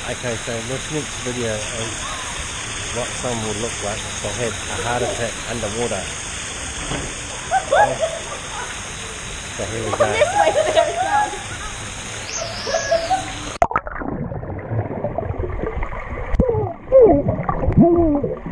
Okay, so this next video is what someone would look like if they had a heart attack underwater. Okay. So here we go. This way, there it goes.